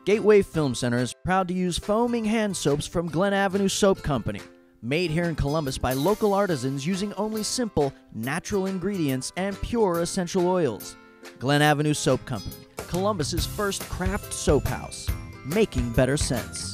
Gateway Film Center is proud to use foaming hand soaps from Glenn Ave Soap Company. Made here in Columbus by local artisans using only simple, natural ingredients and pure essential oils. Glenn Ave Soap Company, Columbus's first craft soap house, making better sense.